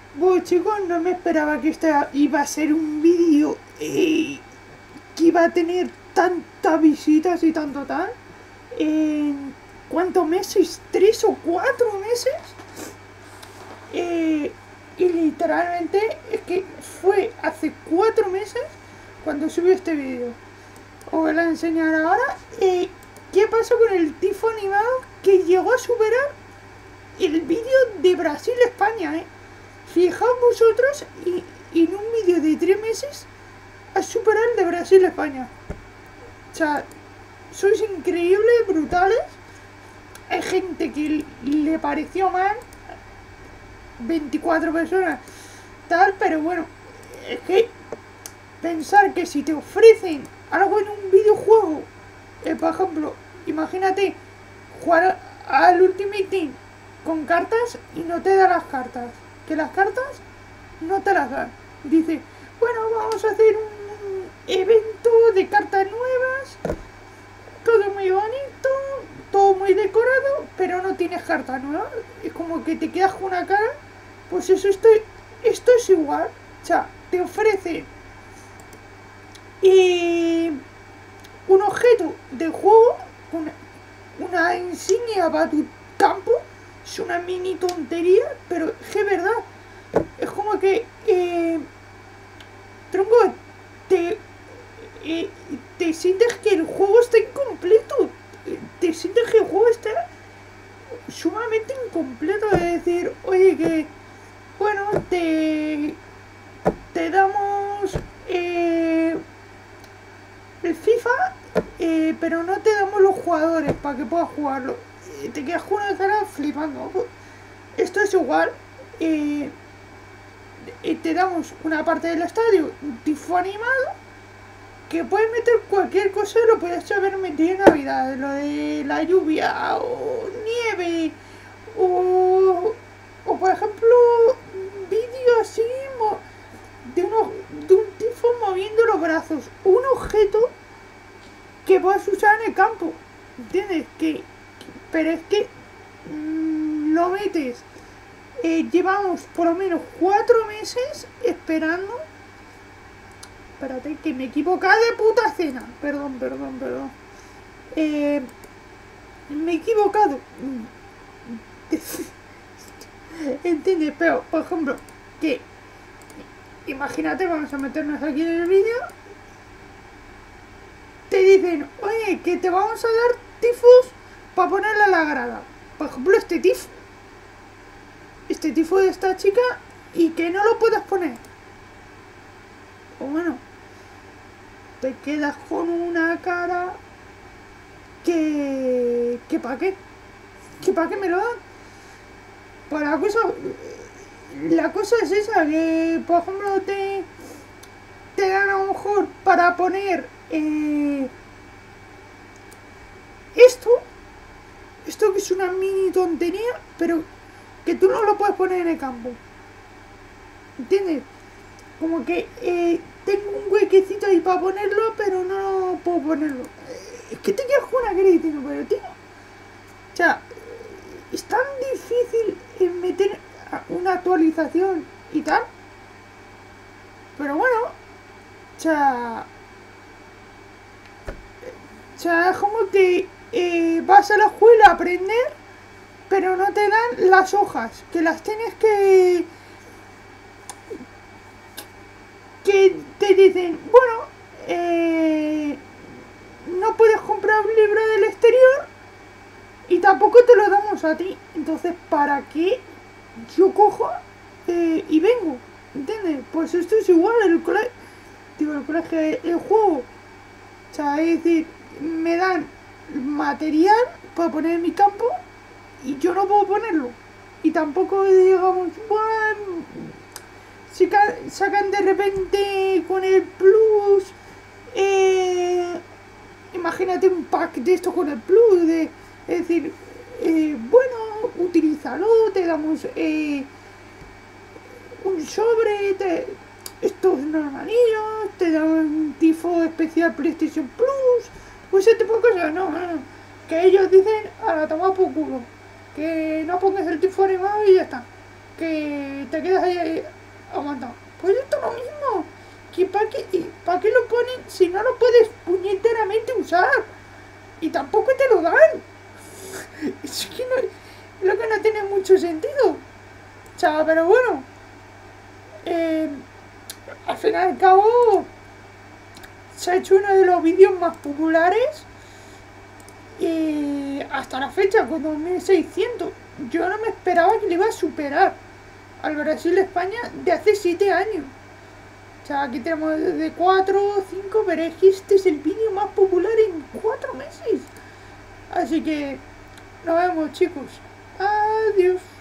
Bueno chicos, no me esperaba que este iba a ser un vídeo que iba a tener tantas visitas y tanto tal. ¿En cuántos meses? ¿3 o 4 meses? Eh, y literalmente es que fue hace 4 meses cuando subí este vídeo. Os voy a enseñar ahora qué pasó con el tifo animado que llegó a superar el vídeo de Brasil-España, Fijaos vosotros y en un vídeo de 3 meses a superar el de Brasil-España. O sea, sois increíbles, brutales. Hay gente que le pareció mal, 24 personas, tal, pero bueno, es que pensar que si te ofrecen algo en un videojuego, por ejemplo, imagínate jugar al Ultimate Team con cartas y no te da las cartas, que las cartas no te las dan. Dice, bueno, vamos a hacer un evento de cartas nuevas, todo muy bonito, todo muy decorado, pero no tienes cartas nuevas. Es como que te quedas con una cara. Pues esto es igual. O sea, te ofrecen un objeto de juego, una insignia para tu campo. Es una mini tontería, pero es que es verdad. Es como que tronco, te, te sientes que el juego está incompleto. Te sientes que el juego está sumamente incompleto. De decir, oye, que bueno, te damos el FIFA, pero no te damos los jugadores para que puedas jugarlo. Te quedas con una cara flipando. Esto es igual. eh, Te damos una parte del estadio, un tifo animado, que puedes meter cualquier cosa, lo puedes haber metido en Navidad, lo de la lluvia o nieve o por ejemplo vídeo así de un tifo moviendo los brazos, un objeto que puedes usar en el campo, ¿entiendes? Pero es que lo metes. Llevamos por lo menos 4 meses esperando. Espérate, que me he equivocado de puta cena. Perdón. Eh, Me he equivocado. ¿Entiendes? Pero, por ejemplo, que imagínate, vamos a meternos aquí en el vídeo. Te dicen, oye, que te vamos a dar tifos para ponerle a la grada. Por ejemplo, este tifo de esta chica, y que no lo puedas poner. O bueno, te quedas con una cara que ¿para qué? ¿Que para qué me lo dan? Para la cosa es esa, que por ejemplo te dan a lo mejor para poner esto, esto que es una mini tontería, pero que tú no lo puedes poner en el campo, ¿entiendes? Como que tengo un huequecito ahí para ponerlo, pero no puedo ponerlo. Es que te quedas con una cara diciendo, pero tío, o sea, es tan difícil meter una actualización y tal. Pero bueno, es como que vas a la escuela a aprender, pero no te dan las hojas, que las tienes que te dicen, bueno, no puedes comprar un libro del exterior y tampoco te lo damos a ti. Entonces, ¿para qué yo cojo y vengo? ¿Entiendes? Pues esto es igual en el colegio. Digo, el colegio, el juego. O sea, es decir, me dan material para poner en mi campo y yo no puedo ponerlo. Y tampoco, digamos, bueno, si sacan de repente con el plus, imagínate un pack de esto con el plus, es decir, bueno, utilízalo, te damos un sobre, estos normalillos, te dan un tifo especial PlayStation Plus, pues ese tipo de cosas, no, que ellos dicen, a la toma por culo, que no pongas el tifo animado y ya está. que te quedas ahí aguantando. Pues esto es lo mismo. ¿Que para qué lo ponen si no lo puedes puñeteramente usar? Y tampoco te lo dan. Es que no, lo que no tiene mucho sentido. O sea, pero bueno. Al final y al cabo, se ha hecho uno de los vídeos más populares hasta la fecha, con 2600. Yo no me esperaba que le iba a superar al Brasil-España de hace 7 años. O sea, aquí tenemos de 4 o 5, pero es que este es el vídeo más popular en 4 meses. Así que nos vemos, chicos. Adiós.